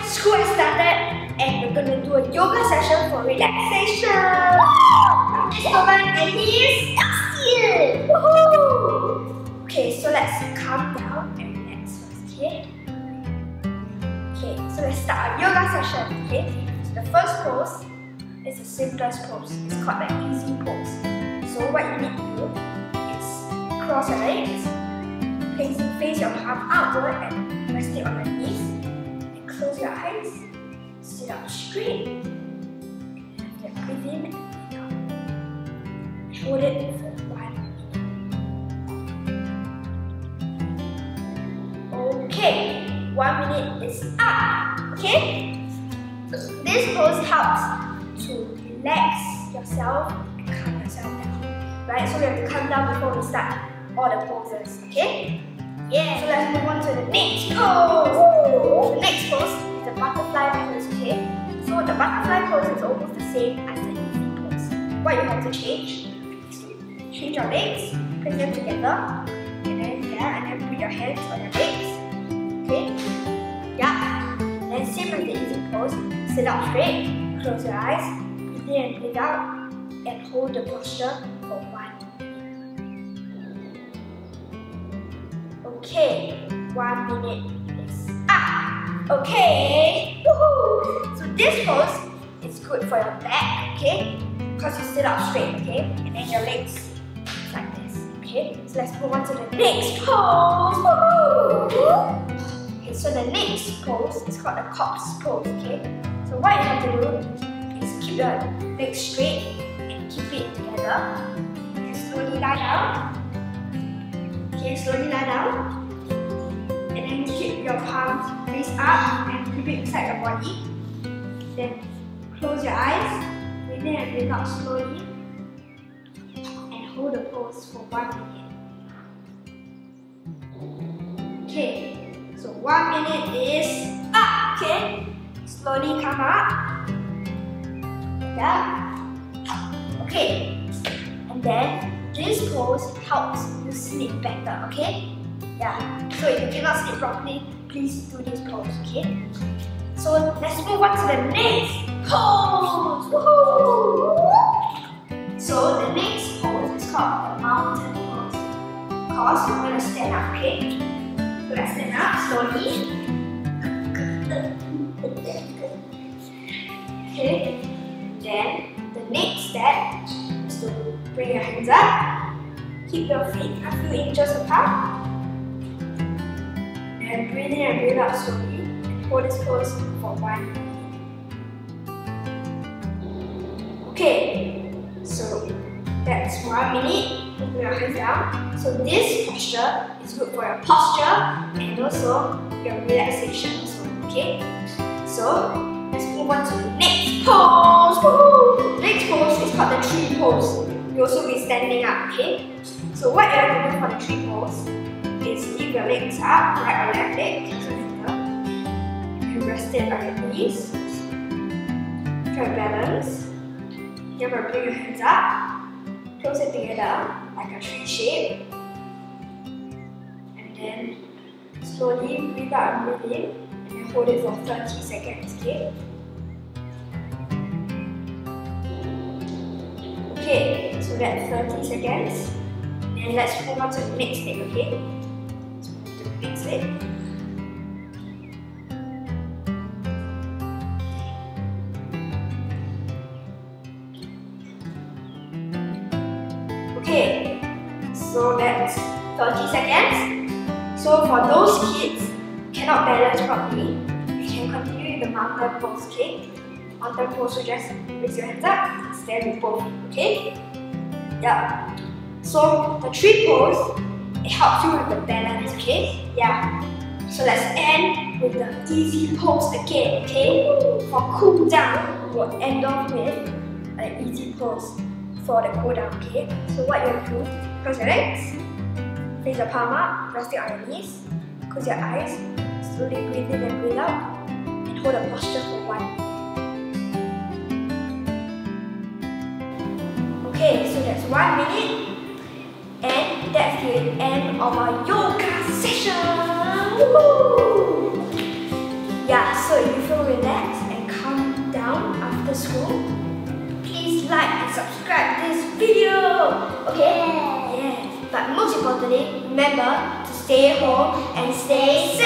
school has started and we're going to do a yoga session for relaxation. Let's go back and he's upstairs. Woohoo! Okay, so let's calm down and relax first, okay? Okay, so let's start our yoga session, okay? So the first pose is the simplest pose. It's called the easy pose. So what you need to do is cross your legs, face your palm outward and rest it on your knees. And close your eyes, sit up straight. And breathe in and breathe out. And hold it for 1 minute. Okay, 1 minute is up. Okay? This pose helps to relax yourself and calm yourself down. Right? So we have to calm down before we start all the poses. Okay? Yeah. So let's move on to the next pose. The next pose is the butterfly pose. Okay? So the butterfly pose is almost the same as the easy pose. What you have to change is to change your legs, place them together, and then put your hands on your legs. Okay? Yeah. And same as the easy pose, sit up straight, close your eyes, breathe in and breathe out, and hold the posture for 1 minute. Okay, 1 minute is up. Okay, woohoo! So this pose is good for your back, okay? Because you sit up straight, okay? And then your legs like this, okay? So let's move on to the next pose. Woohoo! Okay, so the next pose is called the corpse pose, okay? So what you have to do is keep your legs straight and keep it together. Okay, slowly lie down. Okay, slowly lie down. And then keep your palms face up and keep it inside your body. Then close your eyes, breathe in and breathe out slowly. And hold the pose for 1 minute. Okay, so 1 minute is up. Okay, slowly come up. Yeah. Okay, and then this pose helps you sleep better. Okay. Yeah. So if you cannot sleep properly, please do this pose. Okay. So let's move on to the next pose. Woohoo! So the next pose is called the mountain pose. Because we're gonna stand up. Okay. So let's stand up slowly. Okay. Then the next step is to bring your hands up. Keep your feet a few inches apart. And breathe in and breathe out slowly. And hold this pose for 1 minute. Okay. So that's 1 minute. Put your hands down. So this posture is good for your posture and also your relaxation as well. Okay. So let's move on to the next pose. Woohoo! Next pose is called the tree pose. You'll also be standing up, okay? So what you have to do for the tree pose is keep your legs up, right or left leg, and rest it on your knees. Try to balance. You're going to bring your hands up, close it together like a tree shape. And then slowly breathe out and breathe in. And hold it for 30 seconds, okay? Okay, so that's 30 seconds. And let's move on to the next leg, okay? Let's move to the next leg. Okay, so that's 30 seconds. So for those kids cannot balance properly, you can continue with the mountain pose, okay? Mountain pose, so just raise your hands up and stand with both, okay? Yeah. So the tree pose, it helps you with the balance, okay? Yeah. So let's end with the easy pose again, okay? For cool down, we'll end off with an easy pose for the cool down, okay? So what you have to do, close your legs, place your palm up, rest it on your knees, close your eyes, slowly breathe in and breathe out, and hold a posture for 1 minute. Okay, so that's 1 minute, and that's the end of our yoga session. Woohoo! Yeah, so if you feel after school, please like and subscribe this video. Okay? Yeah. But most importantly, remember to stay home and stay safe.